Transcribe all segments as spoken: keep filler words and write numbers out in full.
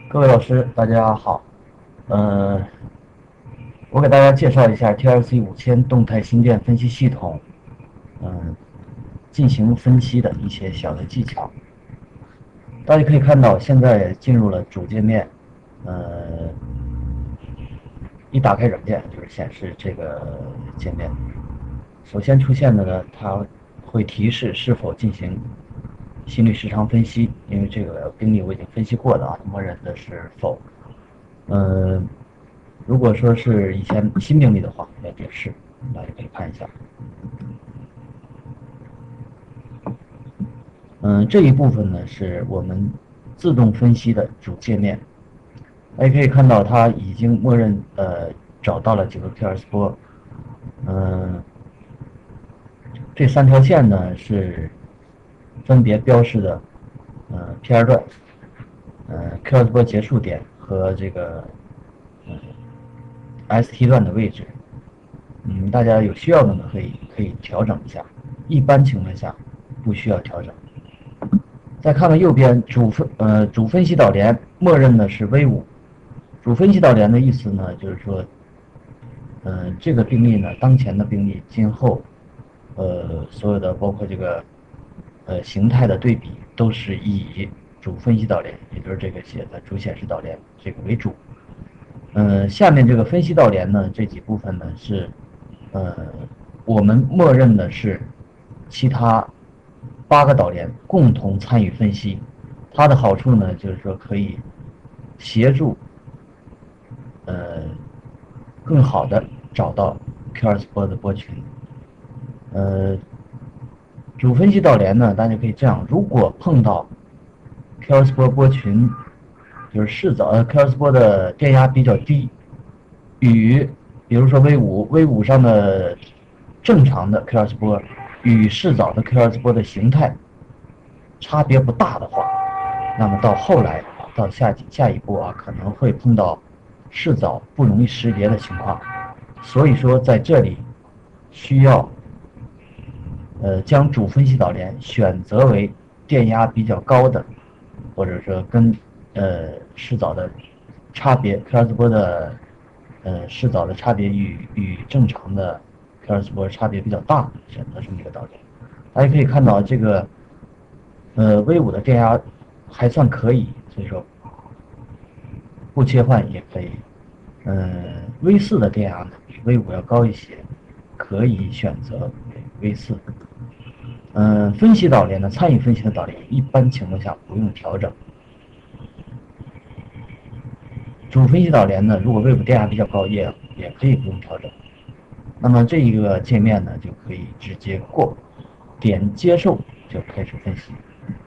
各位老师，大家好。呃，我给大家介绍一下 T L C 五千动态心电分析系统，嗯、呃，进行分析的一些小的技巧。大家可以看到，现在进入了主界面，呃，一打开软件就是显示这个界面。首先出现的呢，它会提示是否进行心率时长分析，因为这个病例我已经分析过了啊，默认的是否。嗯、呃，如果说是以前新病例的话，要解释，大家可以看一下。嗯、呃，这一部分呢是我们自动分析的主界面，大家可以看到它已经默认呃找到了几个 Q R S 波，嗯、呃，这三条线呢是分别标示的呃 P R 段，呃 Q R S 波结束点和这个呃 S T 段的位置。嗯，大家有需要的呢，可以可以调整一下。一般情况下不需要调整。再看看右边主分呃主分析导联，默认的是 V 五。主分析导联的意思呢，就是说，呃，这个病例呢，当前的病例，今后，呃，所有的包括这个，呃，形态的对比，都是以主分析导联，也就是这个写的主显示导联这个为主。呃，下面这个分析导联呢，这几部分呢是，呃，我们默认的是其他八个导联共同参与分析。它的好处呢，就是说可以协助，呃，更好的找到 Q R S 波的波群。呃，主分析导联呢，大家可以这样：如果碰到 Q R S 波波群，就是视早呃 Q R S 波的电压比较低，与比如说 V 五 V 五上的正常的 Q R S 波与视早的 Q R S 波的形态差别不大的话，那么到后来到下下一步啊，可能会碰到视早不容易识别的情况。所以说在这里需要呃将主分析导联选择为电压比较高的，或者说跟呃视早的差别 Q R S 波的呃视早的差别与与正常的 Q R S 波差别比较大，选择这么一个导联。大家可以看到这个呃 V 五的电压还算可以，所以说不切换也可以。呃 V 四的电压呢比 V 五要高一些，可以选择 V 四。嗯、呃，分析导联呢，参与分析的导联一般情况下不用调整。主分析导联呢，如果 V 五电压比较高，也也可以不用调整。那么这一个界面呢，就可以直接过，点接受就开始分析。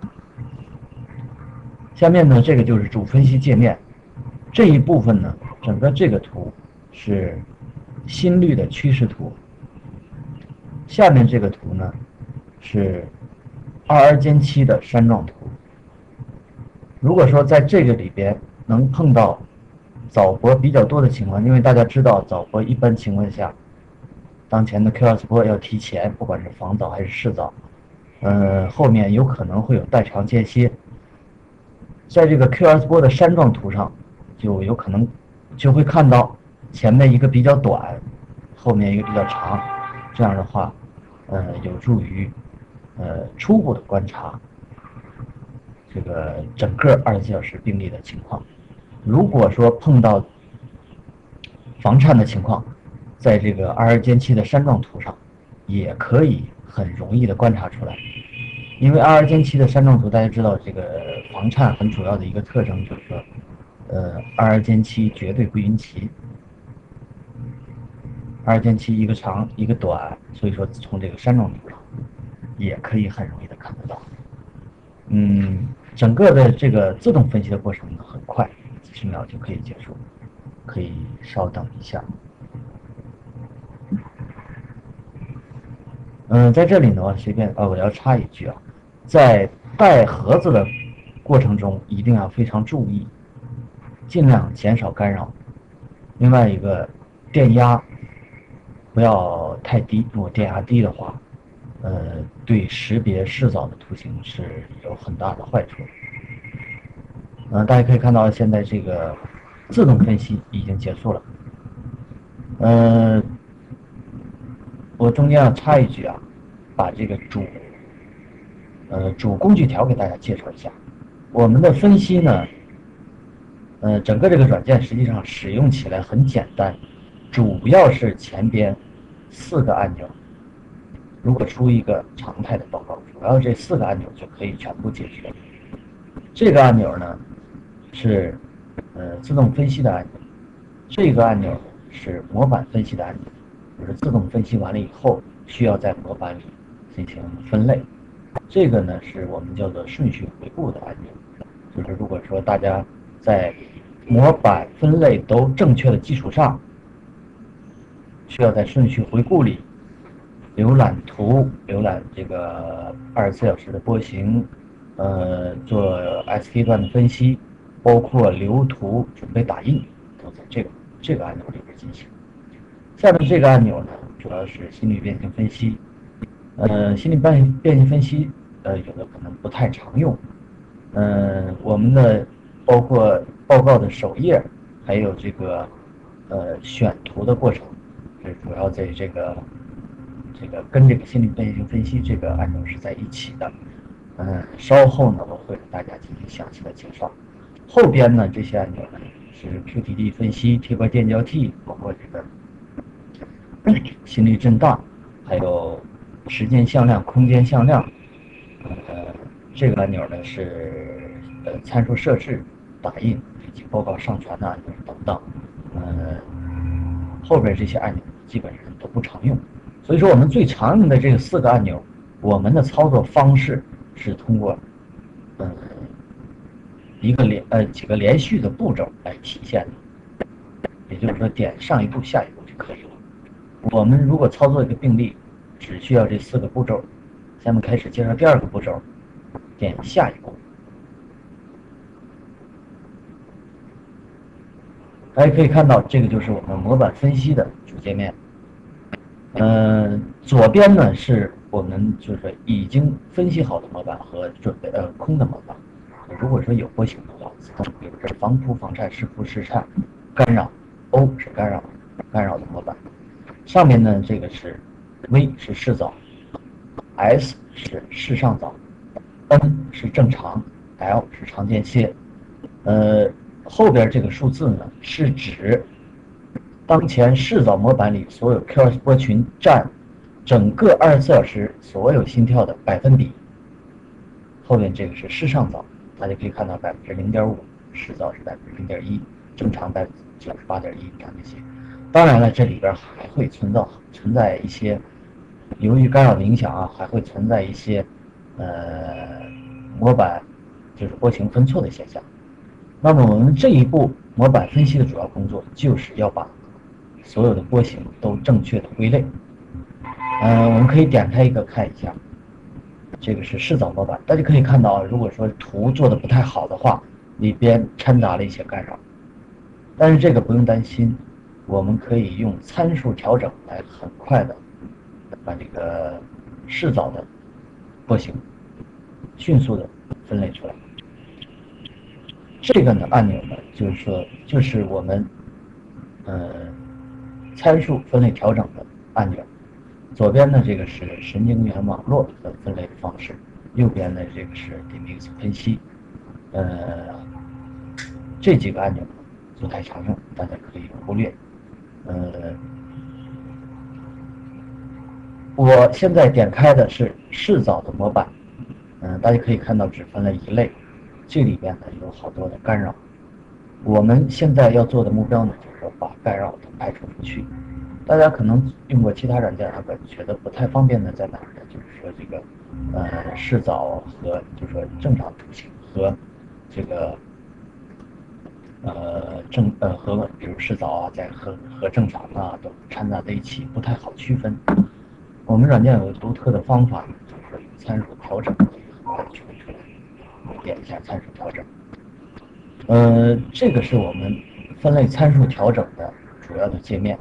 下面呢，这个就是主分析界面。这一部分呢，整个这个图是心率的趋势图。下面这个图呢是 R R 间期的山状图。如果说在这个里边能碰到早搏比较多的情况，因为大家知道早搏一般情况下，当前的 Q R S 波要提前，不管是防早还是视早，呃，后面有可能会有代偿间歇。在这个 Q R S 波的山状图上，就有可能就会看到前面一个比较短，后面一个比较长，这样的话，呃，有助于呃初步的观察这个整个二十四小时病例的情况。如果说碰到房颤的情况，在这个 R R 间期的山状图上，也可以很容易的观察出来。因为 R R 间期的山状图，大家知道这个房颤很主要的一个特征就是说，呃 ，R R 间期绝对不匀齐。R R 间期一个长一个短，所以说从这个山状图上也可以很容易的看得到。嗯，整个的这个自动分析的过程呢很快，几十秒就可以结束，可以稍等一下。嗯，在这里呢，随便呃，我要插一句啊，在带盒子的过程中一定要非常注意，尽量减少干扰。另外一个，电压不要太低，如果电压低的话，呃，对识别视早的图形是有很大的坏处。 呃，大家可以看到现在这个自动分析已经结束了。呃，我中间要插一句啊，把这个主呃主工具条给大家介绍一下。我们的分析呢，呃，整个这个软件实际上使用起来很简单，主要是前边四个按钮。如果出一个常态的报告，主要这四个按钮就可以全部解决。这个按钮呢是呃自动分析的按钮，这个按钮是模板分析的按钮，就是自动分析完了以后需要在模板里进行分类。这个呢是我们叫做顺序回顾的按钮，就是如果说大家在模板分类都正确的基础上，需要在顺序回顾里浏览图、浏览这个二十四小时的波形，呃，做 S K 段的分析，包括留图、准备打印，都在这个这个按钮里边进行。下面这个按钮呢，主要是心率变形分析。呃，心率变变形分析，呃，有的可能不太常用。嗯、呃，我们的包括报告的首页，还有这个呃选图的过程，是主要在这个。这个跟这个心理变形分析这个按钮是在一起的，嗯，稍后呢我会给大家进行详细的介绍。后边呢这些按钮呢是 Q T D 分析、贴块电交替，包括这个心率震荡，还有时间向量、空间向量。呃，这个按钮呢是呃参数设置、打印以及报告上传的按钮等等。呃，后边这些按钮基本上都不常用。所以说我们最常用的这个四个按钮，我们的操作方式是通过呃一个连呃几个连续的步骤来体现的，也就是说点上一步下一步就可以了。我们如果操作一个病例，只需要这四个步骤。下面开始介绍第二个步骤，点下一步。大家可以看到，这个就是我们模板分析的主界面。呃，左边呢是我们就是说已经分析好的模板和准备呃空的模板。如果说有波形的话，比如这防扑、防颤、湿扑、试颤、干扰 ，O 是干扰干扰的模板。上面呢这个是 V 是视早 ，S 是视上早 ，N 是正常 ，L 是常间歇。呃，后边这个数字呢是指当前视早模板里所有 Q R S 波群占整个二十四小时所有心跳的百分比。后面这个是视上早，大家可以看到百分之零点五，视早是百分之零点一，正常百分之九十八点一这样这些。当然了，这里边还会存在存在一些，由于干扰的影响啊，还会存在一些呃模板就是波形分错的现象。那么我们这一步模板分析的主要工作就是要把所有的波形都正确的归类。呃，我们可以点开一个看一下，这个是视早模板，大家可以看到，如果说图做的不太好的话，里边掺杂了一些干扰，但是这个不用担心，我们可以用参数调整来很快的把这个视早的波形迅速的分类出来。这个呢按钮呢，就是说就是我们呃参数分类调整的按钮。左边呢这个是神经元网络的分类的方式，右边呢这个是 D M X 分析。呃，这几个按钮不太常用，大家可以忽略。呃，我现在点开的是视早的模板，嗯、呃，大家可以看到只分了一类，这里边呢有好多的干扰。我们现在要做的目标呢，就是说把干扰都排除出去。大家可能用过其他软件，还觉得不太方便的在哪儿呢？就是说这个呃视早和就是说正常图形和这个呃正呃和比如视早啊，在和和正常啊都掺杂在一起，不太好区分。我们软件有个独特的方法，就是说有参数调整，很快区分出来。我们点一下参数调整。呃，这个是我们分类参数调整的主要的界面。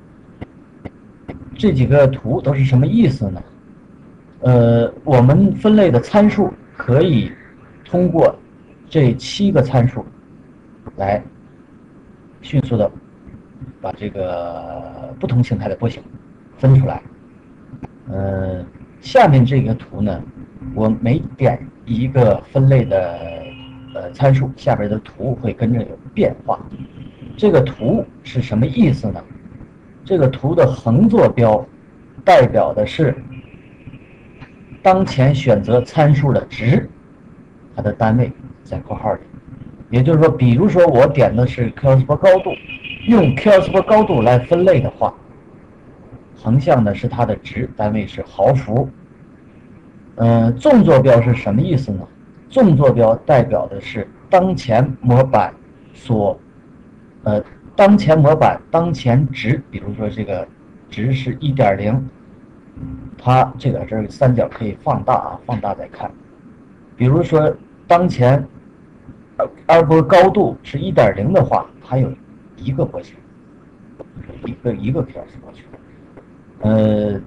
这几个图都是什么意思呢？呃，我们分类的参数可以通过这七个参数来迅速的把这个不同形态的波形分出来。呃，下面这个图呢，我每点一个分类的呃参数，下边的图会跟着有变化。这个图是什么意思呢？这个图的横坐标代表的是当前选择参数的值，它的单位在括号里。也就是说，比如说我点的是 Q S 波高度，用 Q S 波高度来分类的话，横向的是它的值，单位是毫伏。呃，纵坐标是什么意思呢？纵坐标代表的是当前模板所，呃，当前模板当前值，比如说这个值是 一点零， 它这个这儿三角可以放大啊，放大再看。比如说当前二波高度是 一点零 的话，它有一个波形，一个一个 Q S 波形。呃，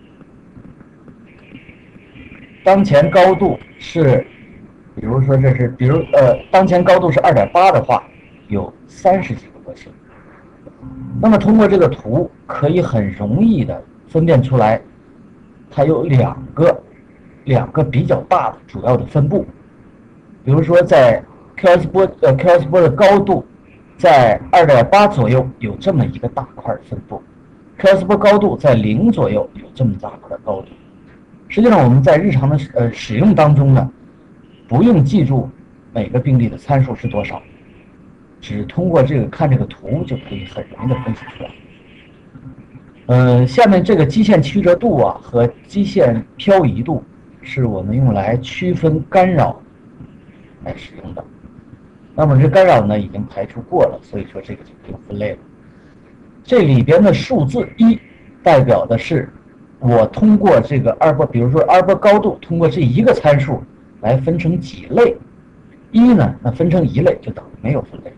当前高度是，比如说这是，比如呃，当前高度是 二点八 的话，有三十几个波形。那么通过这个图，可以很容易的分辨出来，它有两个两个比较大的主要的分布。比如说在 Q S 波呃 Q S 波的高度在 二点八 左右有这么一个大块分布， Q S 波高度在零左右有这么大块高度。实际上我们在日常的呃使用当中呢，不用记住每个病例的参数是多少，只通过这个看这个图就可以很容易的分析出来。呃，下面这个基线曲折度啊和基线漂移度是我们用来区分干扰来使用的。那么这干扰呢已经排除过了，所以说这个就不用分类了。这里边的数字一代表的是我通过这个二波，比如说二波高度，通过这一个参数来分成几类。一呢，那分成一类就等于没有分类。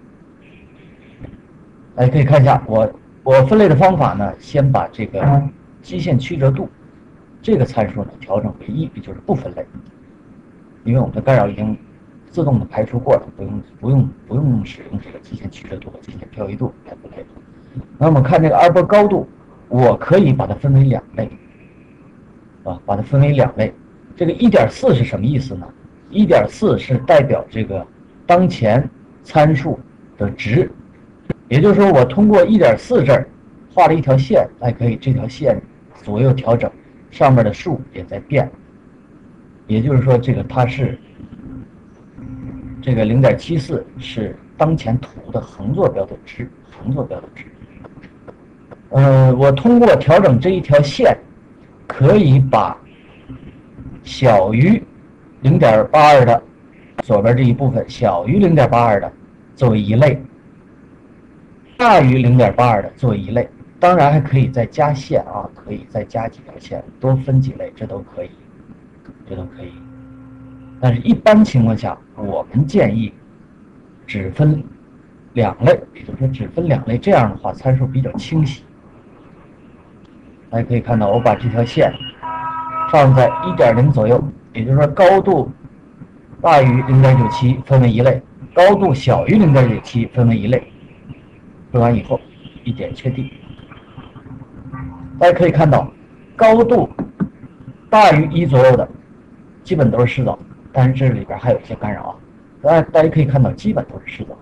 大家可以看一下，我我分类的方法呢，先把这个基线曲折度这个参数呢调整为一，也就是不分类，因为我们的干扰已经自动的排除过了，不用不用不用使用这个基线曲折度和基线漂移度来分类。那么看这个二波高度，我可以把它分为两类，啊，把它分为两类。这个 一点四 是什么意思呢？ 一点四 是代表这个当前参数的值，也就是说我通过 一点四 这儿画了一条线，还可以这条线左右调整，上面的数也在变，也就是说这个它是这个 零点七四 是当前图的横坐标的值，横坐标的值。呃，我通过调整这一条线，可以把小于 零点八二 的左边这一部分，小于 零点八二 的作为一类，大于 零点八二 的作为一类。当然还可以再加线啊，可以再加几条线，多分几类，这都可以，这都可以。但是一般情况下，我们建议只分两类，也就是说只分两类，这样的话参数比较清晰。大家可以看到，我把这条线放在 一点零 左右，也就是说高度大于 零点九七 分为一类，高度小于 零点九七 分为一类。分完以后一点确定。大家可以看到，高度大于一左右的基本都是湿早，但是这里边还有一些干扰啊。大家大家可以看到，基本都是湿早。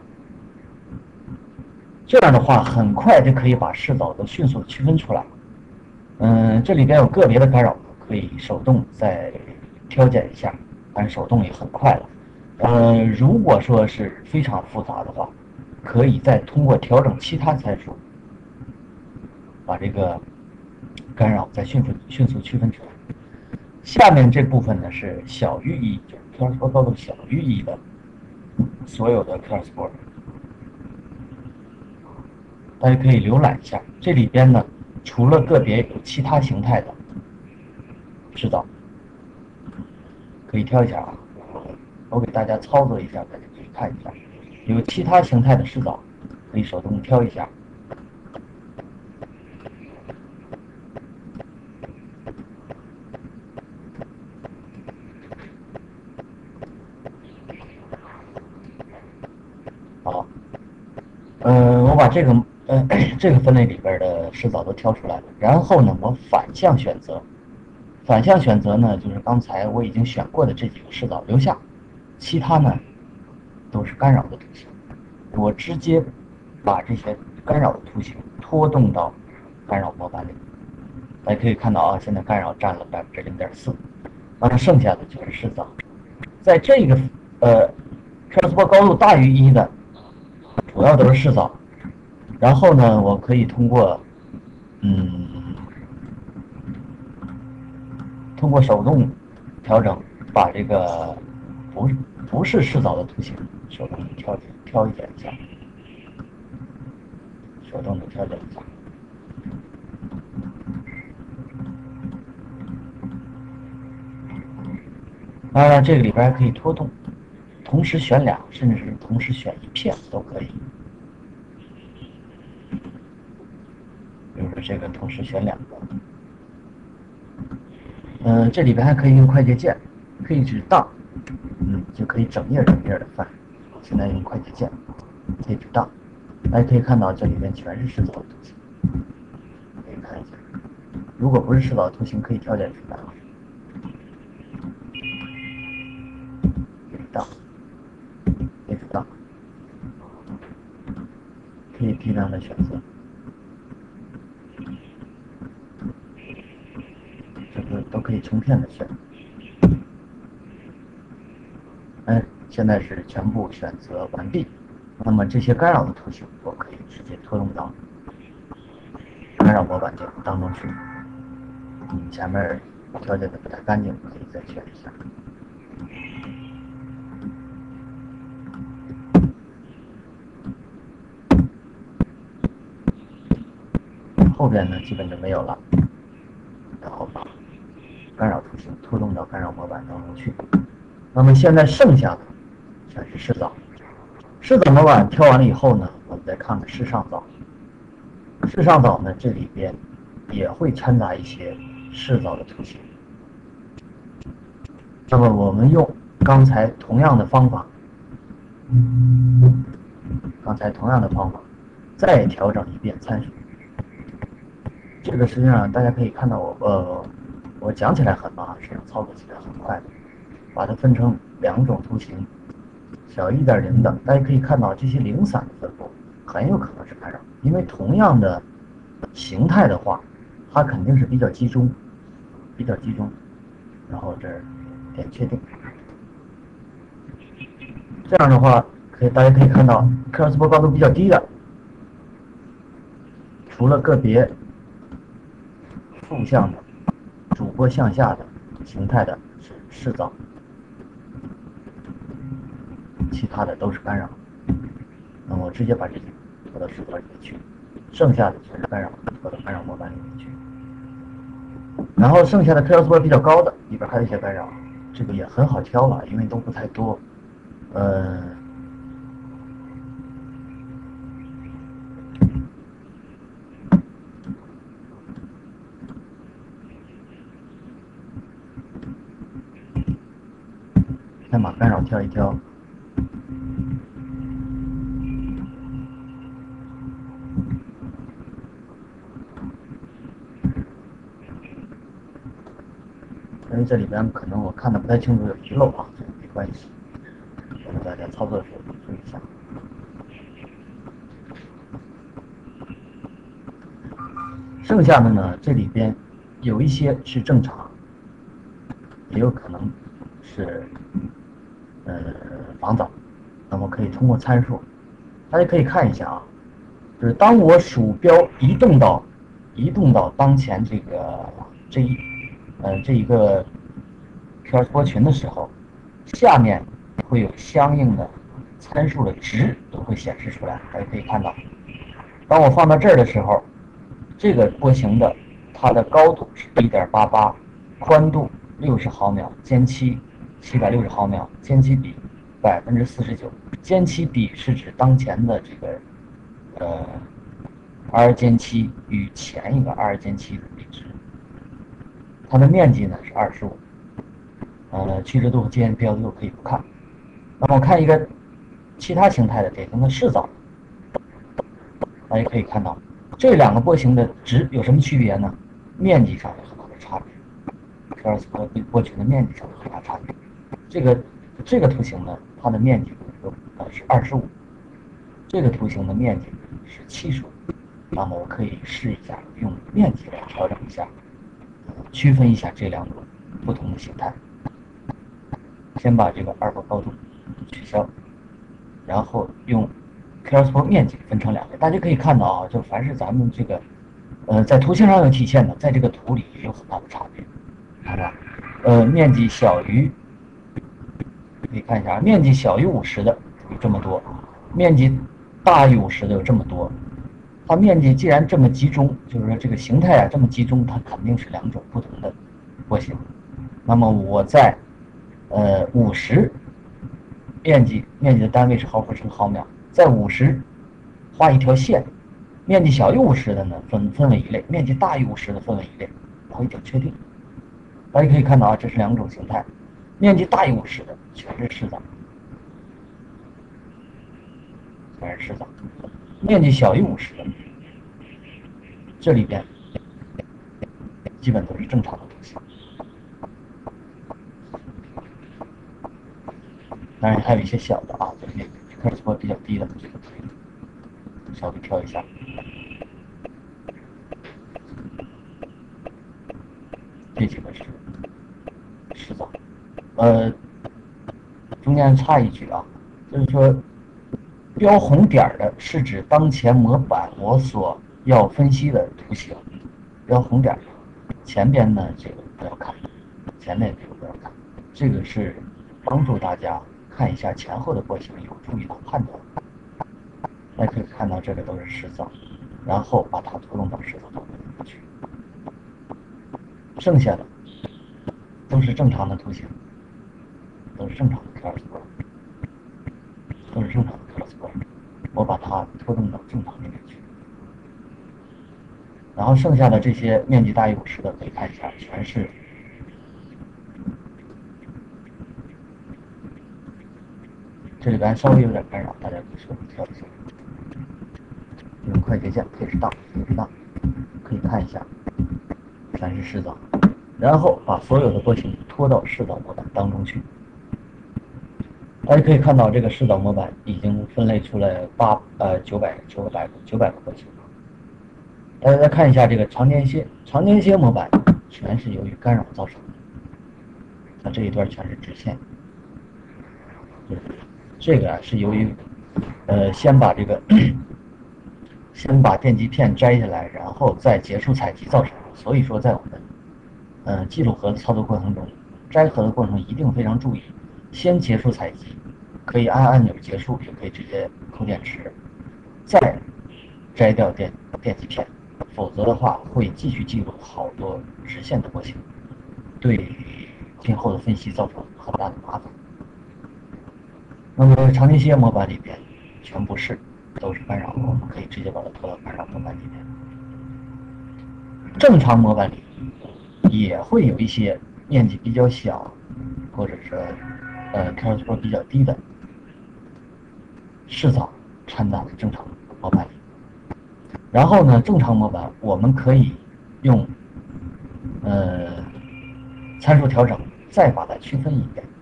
这样的话，很快就可以把湿早都迅速区分出来。嗯，这里边有个别的干扰，可以手动再调节一下，但手动也很快了。嗯，如果说是非常复杂的话，可以再通过调整其他参数，把这个干扰再迅速迅速区分出来。下面这部分呢是小于一，就是 Q S 波高度小于一的所有的 Q S 波，大家可以浏览一下。这里边呢，除了个别有其他形态的制造，可以挑一下啊。我给大家操作一下，大家可以看一下。有其他形态的湿早，可以手动挑一下。 把这个呃这个分类里边的视藻都挑出来了，然后呢，我反向选择，反向选择呢，就是刚才我已经选过的这几个视藻留下，其他呢都是干扰的图形。我直接把这些干扰的图形拖动到干扰模板里。大家可以看到啊，现在干扰占了百分之零点四，那么剩下的就是视藻。在这个呃 transport 高度大于一的，主要都是视藻。然后呢，我可以通过嗯通过手动调整，把这个不不是视藻的图形手动调调节一下，手动的调整一下。当然，这个里边还可以拖动，同时选俩，甚至是同时选一片都可以。比如说这个同时选两个，嗯、呃，这里边还可以用快捷键，可以指档，嗯，就可以整页整页的翻。现在用快捷键可以指档，大家可以看到这里面全是视藻的图形，可以看一下。如果不是视藻的图形，可以调节出来。档，可以指档，可以批量的选择。这个都可以成片的选。哎，现在是全部选择完毕。那么这些干扰的图形，我可以直接拖动到干扰模板当中去。嗯，前面调节的不太干净，可以再选一下。后边呢，基本就没有了。然后把干扰图形拖动到干扰模板当中去。那么现在剩下的全是视藻。视藻模板挑完了以后呢，我们再看看视上藻。视上藻呢，这里边也会掺杂一些视藻的图形。那么我们用刚才同样的方法，刚才同样的方法，再调整一遍参数。这个实际上大家可以看到我，呃，我讲起来很慢，实际上操作起来很快的。把它分成两种图形，小一点零的，大家可以看到这些零散的分布很有可能是干扰，因为同样的形态的话，它肯定是比较集中，比较集中。然后这儿点确定，这样的话，可以大家可以看到 transport 高度比较低的，除了个别负向的、主播向下的形态的是视藻，其他的都是干扰。那么我直接把这些拖到视藻里面去，剩下的全是干扰，拖到干扰模板里面去。然后剩下的 transport 比较高的里边还有一些干扰，这个也很好挑了，因为都不太多。呃，先把干扰挑一挑。因为这里边可能我看的不太清楚，有遗漏啊，这个没关系，我们大家操作的时候注意一下。剩下的呢，这里边有一些是正常，也有可能是呃防藻。那么可以通过参数，大家可以看一下啊，就是当我鼠标移动到移动到当前这个这一呃这一个 Q S 波群的时候，下面会有相应的参数的值都会显示出来。大家可以看到，当我放到这儿的时候，这个波形的它的高度是 一点八八， 宽度六十毫秒，间期七百六十毫秒，间期比百分之四十九。间期比是指当前的这个呃 R 间期与前一个 R 间期的比值。它的面积呢是二十五，呃，曲折度和间标度可以不看。那么我看一个其他形态的典型的视藻， 大家可以看到，这两个波形的值有什么区别呢？面积上有很大的差别 ，Q R Sport 对波群的面积上有很大差别。这个这个图形呢，它的面积呃是二十五，这个图形的面积是七十五。那么我可以试一下，用面积来调整一下，区分一下这两种不同的形态。先把这个二波高度取消，然后用 Q R Sport 面积分成两类。大家可以看到啊，就凡是咱们这个呃在图形上有体现的，在这个图里也有很大的差别，好吧？呃，面积小于，可以看一下，面积小于五十的有这么多，面积大于五十的有这么多。它面积既然这么集中，就是说这个形态啊这么集中，它肯定是两种不同的波形。那么我在呃五十面积面积的单位是毫伏乘毫秒，在五十画一条线，面积小于五十的呢分分为一类，面积大于五十的分为一类，然后一点确定。大家可以看到啊，这是两种形态，面积大于五十的全是视脏，全是视脏。面积小于五十的，这里边基本都是正常的图形。当然还有一些小的啊，就是那个 Q R Sport 比较低的这个可以稍微调一下。这几个是视脏。呃，中间插一句啊，就是说标红点的是指当前模板我所要分析的图形，标红点，前边呢这个不要看，前面这个不要看，这个是帮助大家看一下前后的波形，有助于他判断。大家可以看到这个都是视脏，然后把它拖动到视脏上去，剩下的都是正常的图形，都是正常的 Q R Sport， 都是正常的 Q R Sport。我把它拖动到正常里面去，然后剩下的这些面积大于五十的可以看一下，全是这里边稍微有点干扰，大家可以稍微调一下。用快捷键配置档，配置档可以看一下，全是视脏，然后把所有的波形拖到视脏模板当中去。大家可以看到，这个视脏模板已经分类出来八呃九百九百九百个波形。大家再看一下这个长间歇，长间歇模板全是由于干扰造成的。那这一段全是直线，这个啊是由于呃先把这个先把电极片摘下来，然后再结束采集造成的。所以说在我们呃记录盒的操作过程中，摘盒的过程中一定非常注意，先结束采集，可以按按钮结束，也可以直接扣电池，再摘掉电电极片，否则的话会继续记录好多直线的波形，对今后的分析造成很大的麻烦。那么长间歇模板里边全部是都是干扰，我们可以直接把它拖到干扰模板里面。正常模板里也会有一些面积比较小，或者是呃 Q R Sport 比较低的视脏掺杂在正常模板里。然后呢，正常模板我们可以用呃参数调整再把它区分一遍。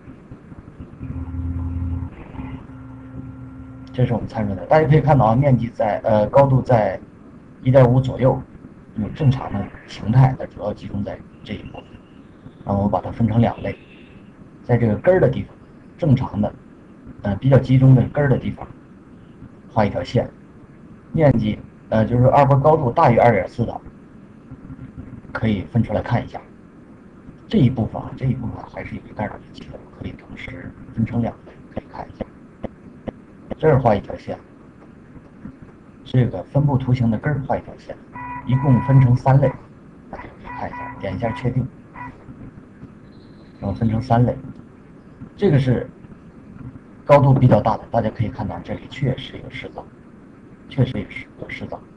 这是我们参数的，大家可以看到啊，面积在呃高度在 一点五 左右，有正常的形态，它主要集中在这一部分。然后我把它分成两类，在这个根儿的地方，正常的，呃比较集中的根儿的地方，画一条线，面积呃就是二波高度大于 二点四 的，可以分出来看一下。这一部分啊，这一部分还是有干扰引起的，可以同时分成两类，可以看一下。这儿画一条线，这个分布图形的根儿画一条线，一共分成三类，大家可以看一下，点一下确定，然后分成三类。这个是高度比较大的，大家可以看到这里确实有视脏，确实有视有视脏。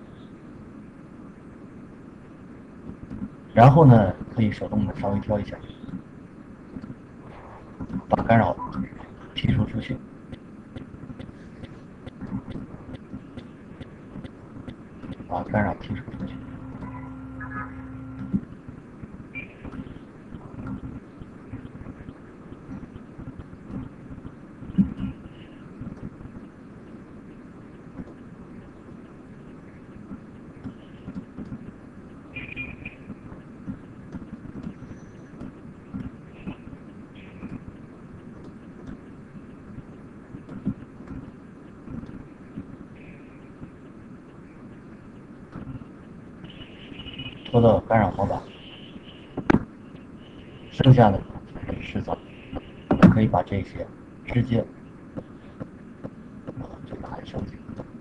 然后呢，可以手动的稍微挑一下，把干扰剔除出去。 把干扰剔除出去。拖到干扰模板，剩下的才是湿早，可以把这些直接这个还剩下。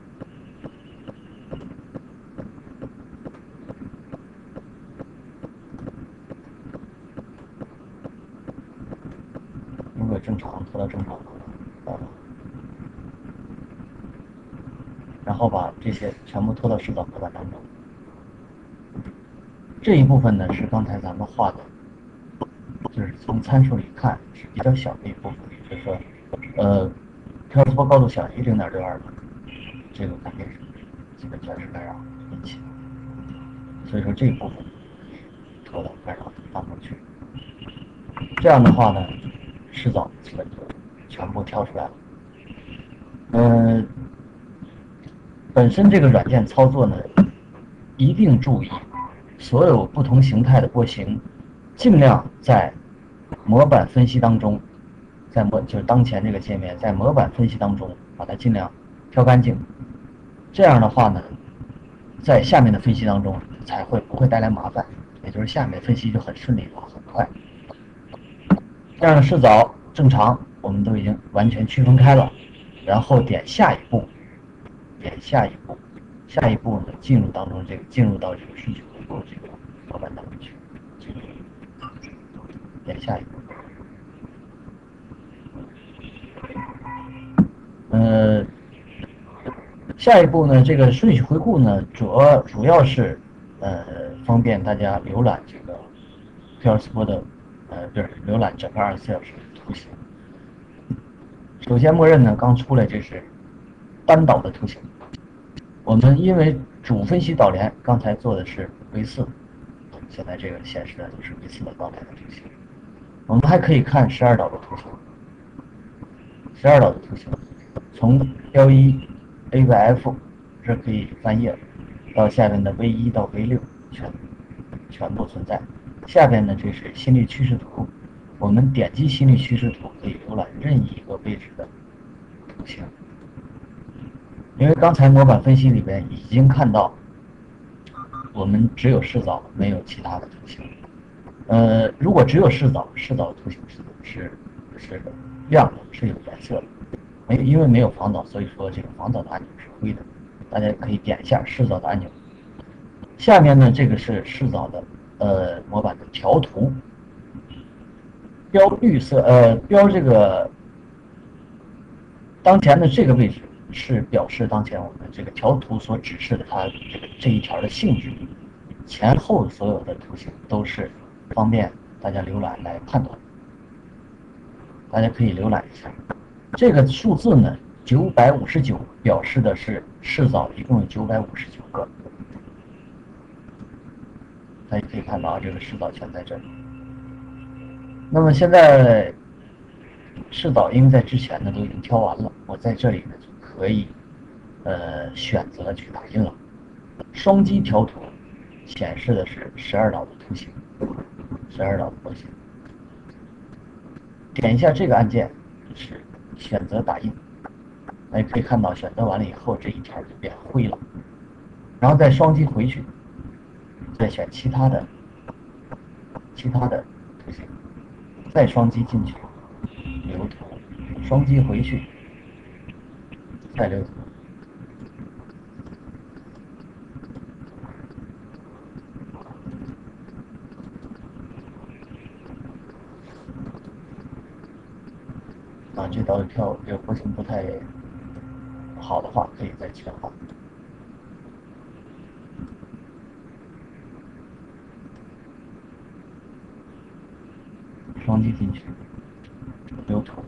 如果正常拖到正常模板，然后把这些全部拖到湿早模板当中。这一部分呢是刚才咱们画的，就是从参数里看是比较小的一部分，就是说，呃 ，Q R S P O 高度小于零点六二的，这个肯定是基本全是干扰引起的，所以说这一部分拖到干扰当中去。这样的话呢，湿早基本就全部挑出来了。嗯、呃，本身这个软件操作呢，一定注意。所有不同形态的波形，尽量在模板分析当中，在模就是当前这个界面，在模板分析当中把它尽量挑干净。这样的话呢，在下面的分析当中才会不会带来麻烦，也就是下面分析就很顺利了，很快。这样的试早正常，我们都已经完全区分开了，然后点下一步，点下一步，下一步呢进入当中这个进入到这个顺序。这个模板当中去，点下一步。呃，下一步呢，这个顺序回顾呢，主要主要是呃方便大家浏览这个 Q R S P O 的呃不是浏览整个二十四小时的图形。首先默认呢，刚出来这是单导的图形。我们因为主分析导联刚才做的是V 四。现在这个显示的就是 V 四的导联的图形。我们还可以看十二导的图形，十二导的图形，从标一 A by F 这可以翻页，到下面的 V 一到 V 六全全部存在。下边呢，这是心率趋势图，我们点击心率趋势图可以浏览任意一个位置的图形。因为刚才模板分析里边已经看到。我们只有试早，没有其他的图形。呃，如果只有试早，试早的图形是是是亮的，是有颜色的。没因为没有防导，所以说这个防导的按钮是灰的。大家可以点一下试早的按钮。下面呢，这个是试早的呃模板的调图，标绿色呃标这个当前的这个位置。是表示当前我们这个调图所指示的它这个这一条的性质，前后所有的图形都是方便大家浏览来判断。大家可以浏览一下，这个数字呢九百五十九表示的是试早一共有九百五十九个。大家可以看到这个试早全在这里。那么现在试早因为在之前呢都已经挑完了，我在这里呢。可以，呃，选择去打印了。双击调图显示的是十二导的图形，十二导的模型。点一下这个按键是选择打印，大家可以看到选择完了以后这一条就变灰了。然后再双击回去，再选其他的其他的图形，再双击进去留图，双击回去。再留图，啊，这导有跳这个波形不太好的话，可以再强化。双击进去，留图。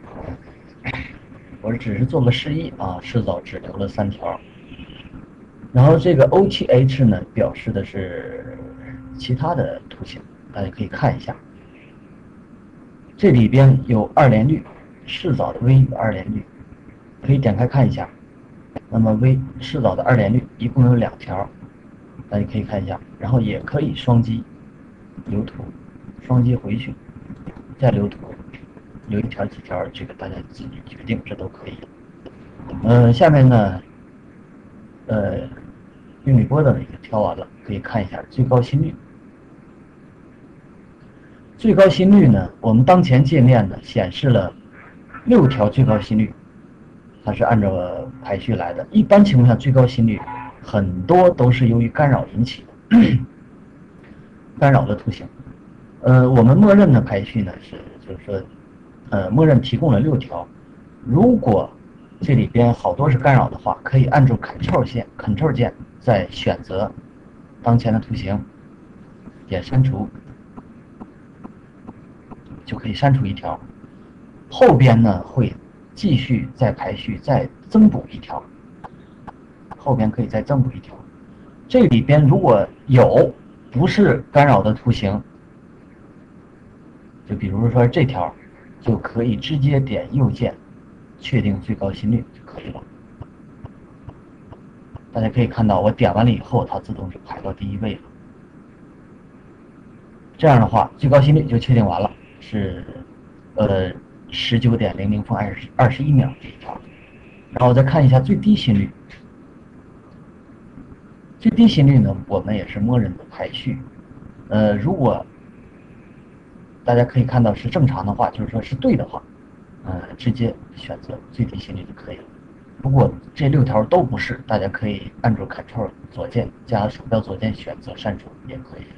我只是做个示意啊，试早只留了三条。 然后这个 O 七 H 呢，表示的是其他的图形，大家可以看一下。这里边有二联率，视早的 V 二联率，可以点开看一下。那么 V 视早的二联率一共有两条，大家可以看一下。然后也可以双击留图，双击回去，再留图，留一条几条，这个大家自己决定，这都可以。呃，下面呢，呃，玉米波的已经调完了，可以看一下最高心率。最高心率呢，我们当前界面呢显示了六条最高心率，它是按照排序来的。一般情况下，最高心率很多都是由于干扰引起的，干扰的图形。呃，我们默认的排序呢是，就是说，呃，默认提供了六条。如果这里边好多是干扰的话，可以按住 Ctrl 键 ，Ctrl 键再选择当前的图形，点删除。就可以删除一条，后边呢会继续再排序，再增补一条，后边可以再增补一条。这里边如果有不是干扰的图形，就比如说这条，就可以直接点右键确定最高心率就可以了。大家可以看到，我点完了以后，它自动就排到第一位了。这样的话，最高心率就确定完了。是，呃，十九点零零分二十二十一秒这一条，然后再看一下最低心率。最低心率呢，我们也是默认的排序。呃，如果大家可以看到是正常的话，就是说是对的话，呃，直接选择最低心率就可以了。如果这六条都不是，大家可以按住 Ctrl 左键加鼠标左键选择删除也可以。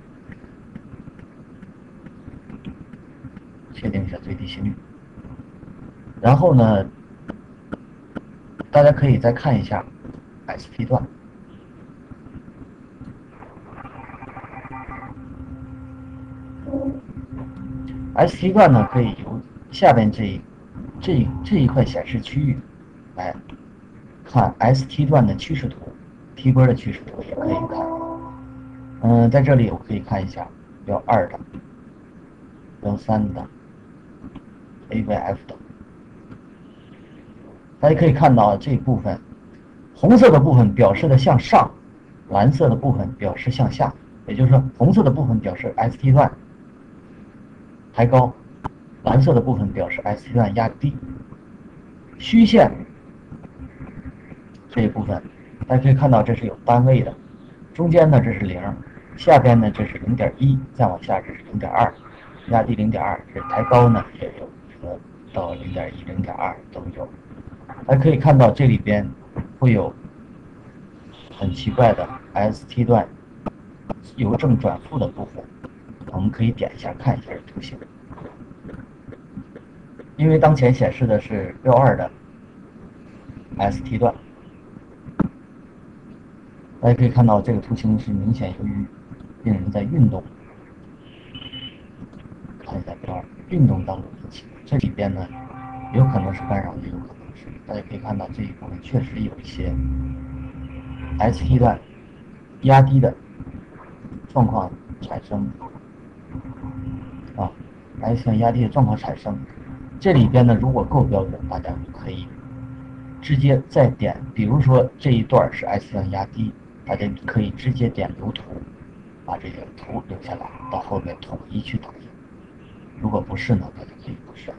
确定一下最低心率，然后呢，大家可以再看一下 S T 段。S T 段呢，可以由下边这这这一块显示区域来看 S T 段的趋势图，T 波的趋势图也可以看。嗯、呃，在这里我可以看一下标二的、标三的。A V F 的，大家可以看到这部分，红色的部分表示的向上，蓝色的部分表示向下，也就是说，红色的部分表示 S T 段抬高，蓝色的部分表示 S T 段压低。虚线这一部分，大家可以看到这是有单位的，中间呢这是零，下边呢这是零点一，再往下这是零点二，压低零点二，这抬高呢也有。到零点一、零点二都有，还可以看到这里边会有很奇怪的 S T 段由正转负的部分，我们可以点一下看一下图形。因为当前显示的是标二的 S T 段，大家可以看到这个图形是明显由于病人在运动，看一下标二运动当中引起的。这里边呢，有可能是干扰，也有可能是，大家可以看到这一部分确实有一些 S T 段压低的状况产生，啊 ，S T 段压低的状况产生。这里边呢，如果够标准，大家就可以直接再点，比如说这一段是 S T 段压低，大家可以直接点留图，把这个图留下来，到后面统一去打印。如果不是呢，大家可以不选。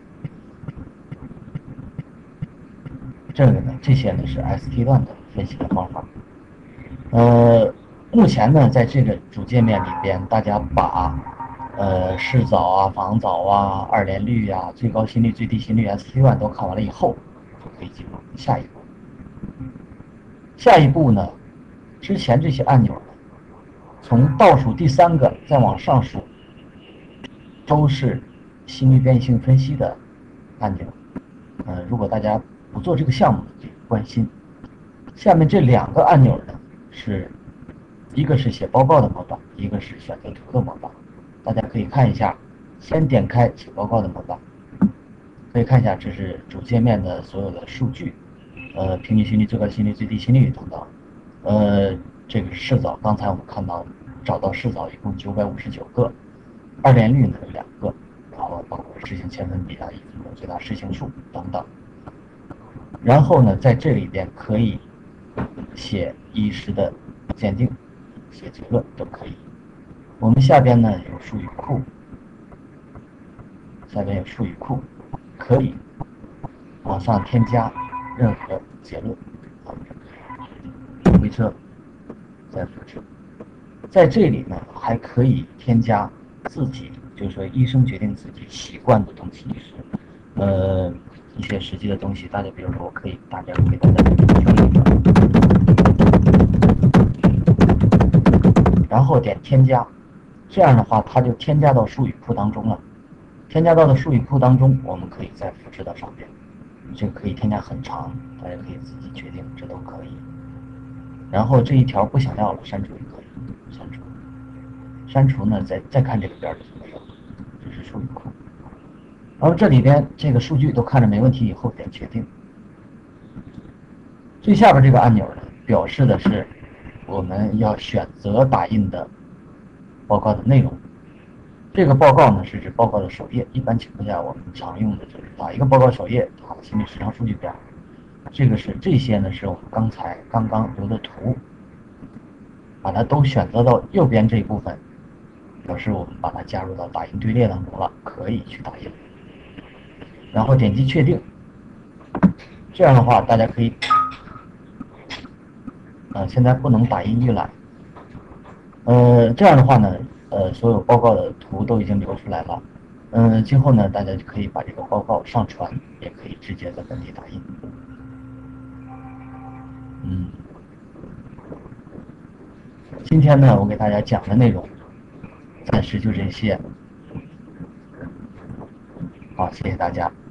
这个呢，这些呢是 S T 段的分析的方法。呃，目前呢，在这个主界面里边，大家把呃视早啊、防早啊、二联率啊、最高心率、最低心率 S T 段都看完了以后，就可以进入下一步。下一步呢，之前这些按钮呢，从倒数第三个再往上数，都是心率变异性分析的按钮。呃，如果大家不做这个项目，可以关心。下面这两个按钮呢，是一个是写报告的模板，一个是选择图的模板。大家可以看一下，先点开写报告的模板，可以看一下这是主界面的所有的数据，呃，平均心率、最高心率、最低心率等等。 呃，这个是市早，刚才我们看到找到市早一共九百五十九个，二联率呢有两个，然后包括实行千分比啊，以及最大实行数等等。然后呢，在这里边可以写一时的鉴定，写结论都可以。我们下边呢有术语库，下边有术语库，可以往上添加任何结论，回车再复制。在这里呢，还可以添加自己，就是说医生决定自己习惯的东西，是呃一些实际的东西。大家比如说，我可以大概给大家说一个，然后点添加，这样的话它就添加到术语库当中了。添加到的术语库当中，我们可以再复制到上边。这个可以添加很长，大家可以自己决定，这都可以。然后这一条不想要了，删除也可以，删除。删除呢，再再看这个边就没有，这是数据库。然后这里边这个数据都看着没问题以后，点决定。最下边这个按钮呢，表示的是我们要选择打印的报告的内容。这个报告呢是指报告的首页，一般情况下我们常用的就是打一个报告首页，打个心理时长数据表。这个是这些呢是我们刚才刚刚留的图，把它都选择到右边这一部分，表示我们把它加入到打印队列当中了，可以去打印。然后点击确定，这样的话大家可以，呃，现在不能打印预览，呃，这样的话呢，呃，所有报告的图都已经留出来了，嗯、呃，今后呢，大家就可以把这个报告上传，也可以直接在本地打印。嗯，今天呢，我给大家讲的内容暂时就这些，好，谢谢大家。